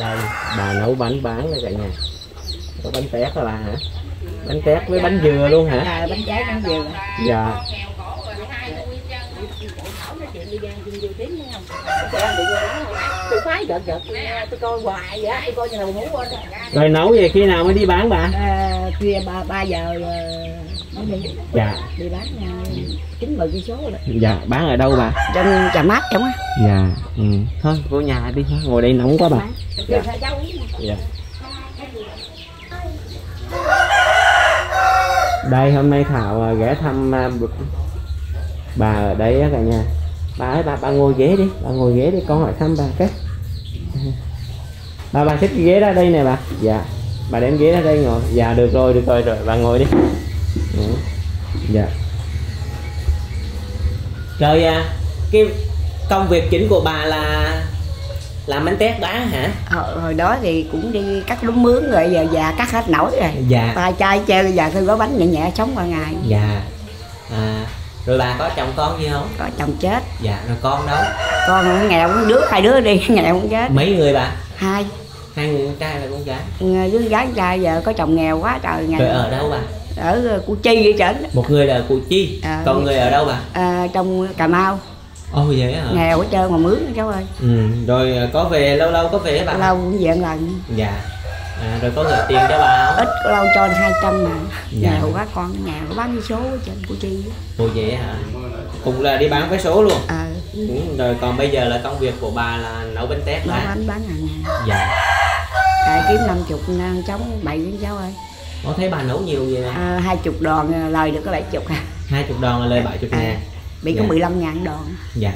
Đây bà nấu bánh bán đây cả nhà. Có bánh tét hả bà hả? Bánh tét với bánh dừa luôn hả? Bánh trái bánh dừa. Dạ. Tôi phái gật tôi coi hoài vậy, tôi coi như là muốn quên. Rồi nấu về khi nào mới đi bán bà? Khuya 3 giờ mới đi. Dạ. Đi bán 90 cây số rồi. Dạ, bán ở đâu bà? Trong Trà Mát trong á. Dạ. Thôi vô nhà đi, ngồi đây nóng quá bà. Dạ. Dạ. Đây hôm nay Thảo ghé thăm bà ở đây á cả nhà. Bà ơi bà ngồi ghế đi, bà ngồi ghế đi con hỏi thăm bà cái. Bà xích cái ghế ra đây nè bà. Dạ. Bà đem ghế ra đây ngồi. Dạ được rồi rồi bà ngồi đi. Dạ. Rồi cái công việc chính của bà là làm bánh tét bán hả? Hồi đó thì cũng đi cắt lúa mướn rồi giờ già cắt hết nổi rồi. Dạ. Tay chai chơi giờ tôi gói bánh nhẹ nhẹ sống qua ngày. Dạ. Rồi bà có chồng con gì không? Có chồng chết. Dạ, rồi con đâu? Con nghèo, hai đứa đi nghèo cũng chết. Mấy người bà? Hai người con trai và con gái. Đứa gái con trai giờ có chồng nghèo quá trời nghèo. Rồi ở đâu bà? Ở Củ Chi vậy trển. Một người là ở Củ Chi, còn người ở đâu bà? Trong Cà Mau. Ồ vậy hả? Nghèo hết trơn mà mướn cháu ơi. Rồi có về lâu có về bà? Lâu cũng về lần. Dạ. Rồi có gửi tiền cho bà không? Ít lâu cho 200 mà. Dạ. Nghèo quá con nghèo có bán vé số trên Củ Chi. Ồ vậy hả? Cũng là đi bán vé số luôn. Rồi còn bây giờ là công việc của bà là nấu bánh tét nấu bánh bán hàng ngày. Dạ. Kiếm 50 chống 7 với cháu ơi. Có thấy bà nấu nhiều vậy nè? 20 đòn lời được có 70 à. 20 đòn là lời 70 ngàn. Bị có 15.000 đòn. Dạ.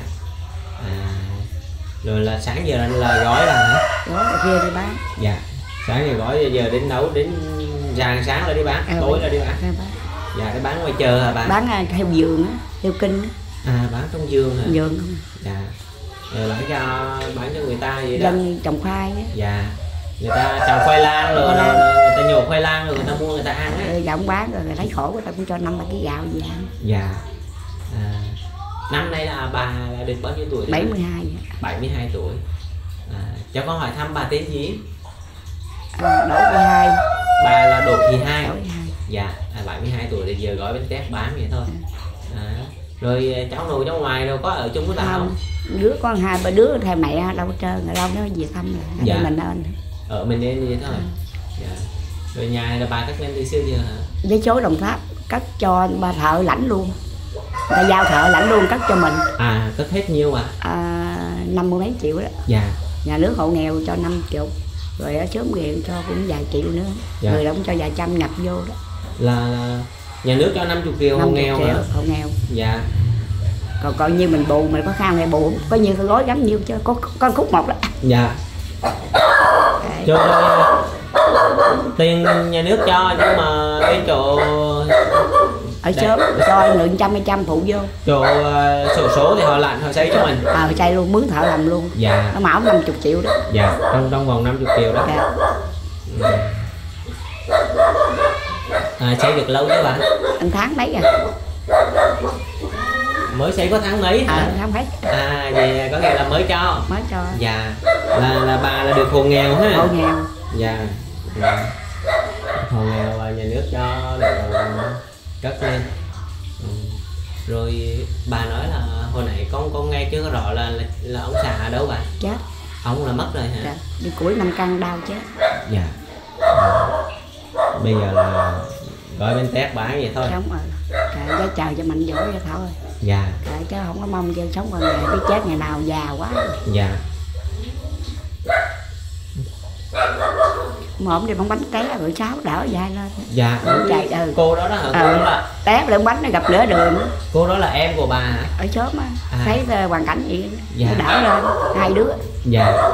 Rồi là sáng giờ là gói là hả? Gói rồi kia đi bán. Dạ. Sáng giờ gói giờ đến nấu đến rạng sáng là đi bán, tối là đi bán. Dạ, để bán ngoài chợ hả bà? Bán theo vườn á, theo kinh á. Bán trong vườn hả? Vườn không? Dạ. Rồi bán cho người ta vậy đó. Dân trồng khoai á. Dạ. Người ta trồng khoai lang rồi người ta nhổ khoai lang rồi người ta mua người ta ăn á. Dạ không bán rồi người thấy khổ người ta cũng cho 5 kg gạo về ăn. Dạ. Năm nay là bà được bao nhiêu tuổi? 72. 72 tuổi. Cho con hỏi thăm bà tên gì? Đỗ Thị Hai. Bà là Đỗ Thị Hai. Dạ, 72 tuổi thì giờ gói bánh tét bán vậy thôi. Rồi cháu nội cháu ngoài đâu có ở chung với bà không? Đứa con 2-3 đứa theo mẹ đâu hết trơn, lâu nó về thăm rồi. Dạ. Mình lên. Ở mình nên vậy thôi. Dạ. Rồi nhà này là bà cất lên từ xưa giờ hả? Với số Đồng Tháp cất cho bà thợ lãnh luôn. Ta giao thợ lãnh luôn cất cho mình. Cất hết nhiêu à? 50 mấy triệu đó. Dạ. Nhà nước hộ nghèo cho 50. Rồi ở sớm nghiện cho cũng vài triệu nữa. Dạ. Người đó cũng cho vài trăm nhập vô đó. Là nhà nước cho 50 triệu hộ nghèo hả? Hộ nghèo. Dạ. Còn coi như mình bù mình có khăn hay bù có như gói gắm nhiêu chứ có khúc một đó. Dạ. Cho tiền nhà nước cho nhưng mà cái chỗ ở sớm cho người 100 phụ vô. Chỗ sổ số thì họ lạnh họ xây cho mình. Họ xây luôn, mướn thợ làm luôn. Dạ. Nó mão 50 triệu đó. Dạ, trong vòng 50 triệu đó. Dạ. Xây được lâu chứ bà? Tháng mấy à? Mới xây có tháng mấy hả? Tháng mấy. Vậy có nghĩa là mới cho. Mới cho. Dạ. Là bà là được hộ nghèo ha? Hộ nghèo. Dạ. Hộ nghèo và nhà nước cho để cất lên. Rồi bà nói là hồi nãy con nghe chưa rõ là ông xã ở đâu bà? Chết. Ông là mất rồi hả? Dạ. Đi củi 5 căn đau chết. Dạ. Bây giờ là gói bánh tét bán vậy thôi. Sống rồi. Cái chờ cho mạnh giỏi cho Thảo ơi. Dạ. Chứ không có mong dân sống qua ngày biết chết ngày nào già quá. Dạ. Mộm đi bóng bánh té rồi Sáu đỡ dai lên. Dạ. Cô đó đó hả? Cô đó là té lên bánh nó gặp nửa đường. Cô đó là em của bà hả? Ở sớm á. Thấy hoàn cảnh gì dạ. Nó đỡ lên 2 đứa. Dạ.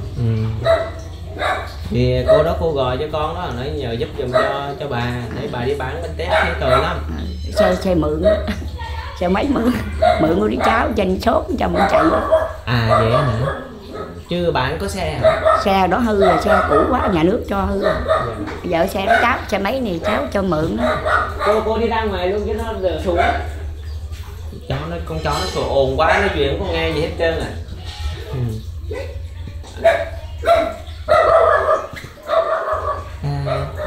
Thì cô đó cô gọi cho con đó nói nhờ giúp giùm cho bà để bà đi bán bánh tét thấy tội lắm. Xe mượn xe máy mượn của đứa cháu dành số cho mình chạy. Vậy hả? Chứ bạn có xe hả? Xe đó hư rồi, xe cũ quá nhà nước cho hư rồi. Vợ xe đó cháu xe máy này cháu cho mượn đó. Cô đi ra ngoài luôn chứ nó giờ xuống. Con chó nó sủa ồn quá nói chuyện không nghe gì hết trơn à.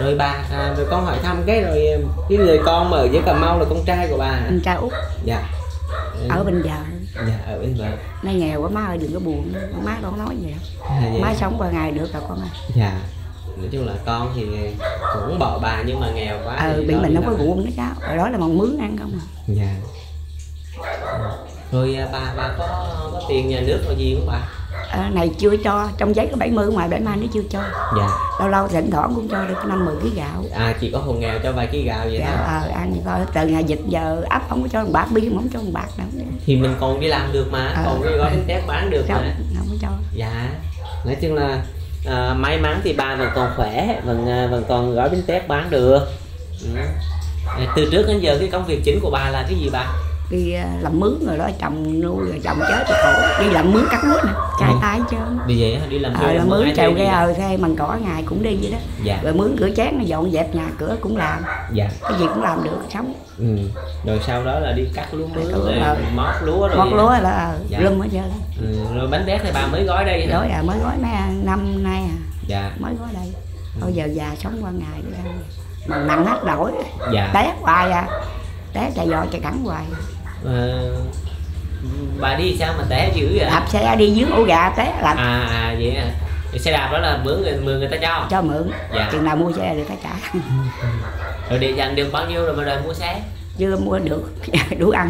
Rồi bà rồi con hỏi thăm cái rồi cái người con mà ở dưới Cà Mau là con trai của bà hả? Con trai út. Dạ. Ở bên vợ. Dạ, ở bên vợ. Nó nghèo quá má ơi, đừng có buồn, má con nói vậy đâu. Dạ. Má sống qua ngày được rồi con ơi. Dạ. Nói chung là con thì cũng bỏ bà nhưng mà nghèo quá. Bị mình không có ruộng nữa cháu, rồi đó là mòn mướn ăn không à. Dạ. Rồi bà có tiền nhà nước rồi gì không bà? Này chưa cho, trong giấy có 70 ngoài 70 nó chưa cho. Dạ. Lâu lâu thỉnh thoảng cũng cho được 5-10 kg gạo. Chỉ có hộ nghèo cho vài ký gạo vậy dạ, thôi. Ăn thì coi từ ngày dịch giờ ấp không có cho một bạc, bia không cho một bạc đâu. Thì mình còn đi làm được mà, còn cái gói bánh tét bán được không, mà. Không có cho. Dạ. Nói chung là may mắn thì bà vẫn còn khỏe, vẫn còn gói bánh tét bán được. Từ trước đến giờ cái công việc chính của bà là cái gì bà? Đi làm mướn rồi đó, chồng nuôi rồi chồng chết thì khổ, đi làm mướn cắt lúa nè, chai tay hết trơn. Đi vậy đi làm mướn trèo ghe thuê bằng cỏ ngày cũng đi vậy đó. Dạ. Rồi mướn rửa chén, dọn dẹp nhà cửa cũng làm. Dạ. Cái gì cũng làm được sống. Rồi sau đó là đi cắt lúa mướn rồi mót lúa rồi. Mót lúa là lum hết trơn. Rồi bánh tét thì bà mới gói đây hả? Gói mới gói mấy năm nay à. Dạ. Mới gói đây. Bây giờ già sống qua ngày đi ăn. Mà nặng hết nổi. Dạ. Té hoài à. Té chạy giò chạy cẳng hoài. Bà đi sao mà té dữ vậy? Đạp xe đi dưới ổ gà té lạnh. Vậy à. Xe đạp đó là mượn người ta cho mượn. Dạ. Chừng nào mua xe thì ta trả. Rồi để dành được bao nhiêu rồi mà đòi mua xe? Chưa mua được đủ ăn.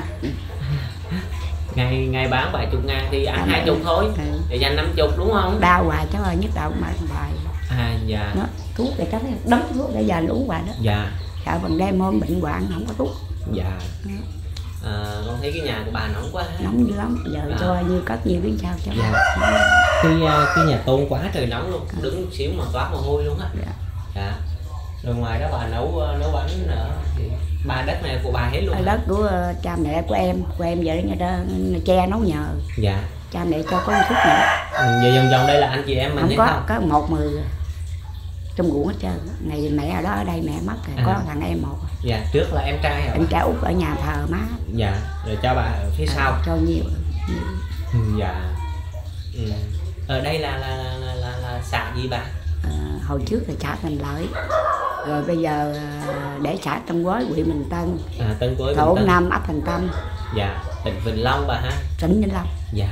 Ngày bán 70 ngàn thì ăn 20 thôi. Để dành 50 đúng không? Đau hoài cháu ơi, nhức đầu mà hoài. Dạ. Nó, thuốc để cháu đấm thuốc để giờ uống hoài đó. Dạ. Sợ bằng đêm hôm bệnh hoạn không có thuốc. Dạ. Con thấy cái nhà của bà nóng quá. Nóng dữ lắm, giờ cho như cất nhiều biết sao cho. Dạ. Cái nhà tôn quá trời nóng luôn, đứng xíu mà toát mồ hôi luôn á. Dạ. Dạ. Rồi ngoài đó bà nấu bánh nữa thì đất này của bà hết luôn. Đất của cha mẹ của em giờ người ta che nấu nhờ. Dạ. Cha mẹ cho có chút nữa. Giờ vòng đây là anh chị em mình không có 1-10 trong ruộng hết trơn. Ngày mẹ ở đó ở đây mẹ mất rồi, có thằng em một. Dạ, trước là em trai hả? Em trai út ở nhà thờ má. Dạ, rồi cho bà ở phía sau. Cho nhiều. Dạ. Ở đây là xã gì bà? Hồi trước là xã Thành Lợi. Rồi bây giờ để xã Tân Quới, huyện Bình Tân. Tân Quới. Tổ 5 ấp Thành Tâm. Dạ, tỉnh Vĩnh Long bà ha? Tỉnh Vĩnh Long. Dạ.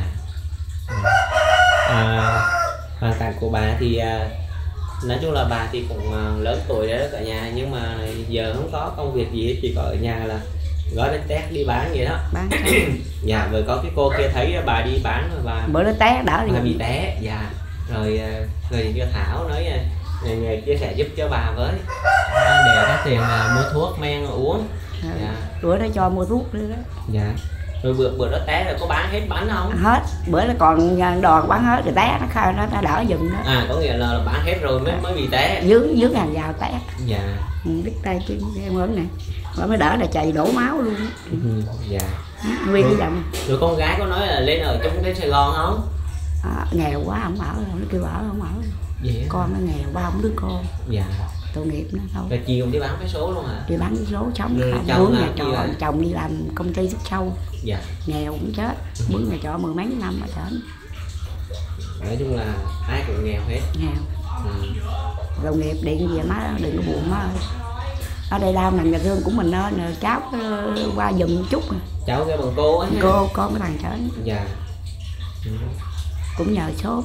Hoàn cảnh của bà thì nói chung là bà thì cũng lớn tuổi đấy cả nhà, nhưng mà giờ không có công việc gì, chỉ có ở nhà là gói bánh tét đi bán vậy đó. Bán. Dạ, rồi có cái cô kia thấy bà đi bán rồi bà bữa nó té đỡ bà bị té. Dạ. Rồi cho Thảo nói nhờ chia sẻ giúp cho bà với để có tiền mua thuốc men uống. Dạ. Bữa đó cho mua thuốc nữa đó. Dạ. Rồi bữa đó té rồi có bán hết bánh không? Hết, bữa nó còn đòn bán hết rồi té nó đỡ giùm đó. Có nghĩa là bán hết rồi mới bị té. Dướng hàng rào té. Dạ. Đứt tay chân em ớn này. Rồi mới đỡ là chày đổ máu luôn. Dạ. Nguyên cái dòng. Rồi con gái có nói là lên ở chung đến Sài Gòn không? Nghèo quá không ở, nó kêu ở không ở. Vậy con nó nghèo 3 đứa con. Dạ. Tội nghiệp nó thôi. Rồi chiều đi bán vé số luôn hả? Đi bán vé số sống chồng nhà trọ, chồng đi làm công ty xuất sâu. Dạ. Nghèo cũng chết, mướn nhà trọ 10 mấy năm mà chết. Nói chung là ai cũng nghèo hết. Nghèo. Đồng nghiệp điện gì má đừng có buồn má ơi. Ở đây đau nằm nhà thương của mình nên cháu qua giùm một chút. Cháu cái bằng cô á. Cô con cái thằng chết. Dạ. Cũng nhờ số.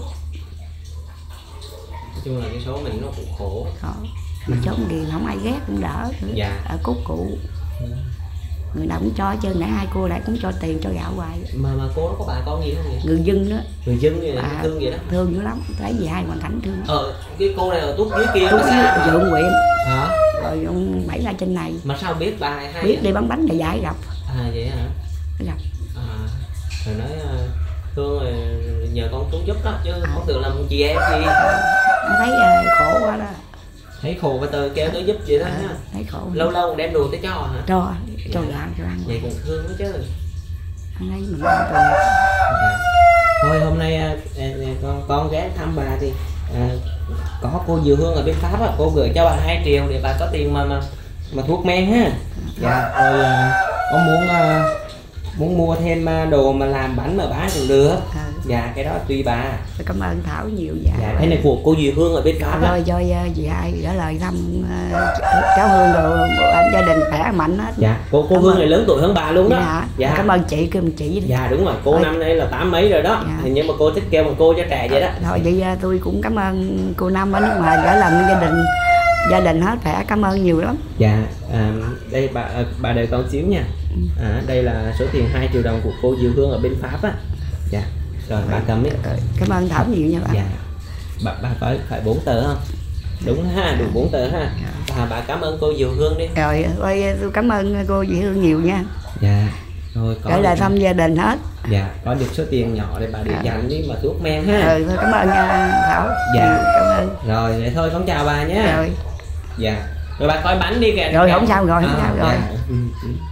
Nói chung là cái số mình nó cũng khổ. Mà số gì không ai ghét cũng đỡ. Dạ. Ở cốt cụ. Người nào cũng cho chứ nãy hai cô lại cũng cho tiền cho gạo hoài. Mà cô nó có bà con gì không vậy? Người dân đó. Người dân vậy thương vậy đó. Thương dữ lắm, thấy gì hai hoàn cảnh thương. Cái cô này ở Tuốt dưới kia. Tuốt dưới Dượng Huyện. Hả? Rồi ông Bảy ra trên này. Mà sao biết bà hay? Biết đi bán bánh là dạy gặp. Vậy hả? Gặp. Rồi nói thương rồi nhờ con xuống giúp đó chứ không tưởng làm chị em gì. Nó thấy khổ quá đó. Thấy khổ và tờ kêu tới giúp vậy đó ha. Thấy khổ. Lâu lâu đem đồ tới cho hả? Cho gạo cho ăn. Vậy cũng thương đó chứ. Anh ấy mình ăn rồi. Thôi hôm nay con ghé thăm bà thì có cô Diệu Hương ở bên Pháp á, cô gửi cho bà 2 triệu để bà có tiền mà thuốc men ha. Dạ. Rồi con muốn mua thêm đồ mà làm bánh mà bán cũng được. Dạ cái đó tùy bà. Cảm ơn Thảo nhiều. Dạ, dạ cái này của cô Diệu Hương ở bên Pháp rồi cho chị hai gửi lời thăm cháu Hương rồi gia đình khỏe mạnh hết. Dạ cô Hương này lớn tuổi hơn bà luôn đó. Dạ, dạ. Cảm ơn chị kêu chị. Dạ đúng rồi, cô năm nay là 80 mấy rồi đó. Dạ. Nhưng mà cô thích kêu bằng cô cho trẻ vậy đó. Thôi vậy tôi cũng cảm ơn cô Năm ở nước ngoài gửi lòng gia đình hết khỏe, cảm ơn nhiều lắm. Dạ đây bà đợi con xíu nha. Đây là số tiền 2 triệu đồng của cô Diệu Hương ở bên Pháp á. Dạ rồi bà cầm đi. Cảm ơn Thảo nhiều nha bà. Dạ bà phải 4 tờ không? Đúng ha, đủ 4 tờ ha. Bà cảm ơn cô Diệu Hương đi. Rồi tôi cảm ơn cô Diệu Hương nhiều nha. Dạ rồi gửi lời thăm gia đình hết. Dạ có được số tiền nhỏ để bà để dành đi mà thuốc men ha. Thôi cảm ơn nha Thảo. Dạ cảm ơn. Rồi vậy thôi con chào bà nhé. Rồi dạ rồi bà coi bánh đi kìa. Rồi không sao rồi, không sao rồi. Dạ.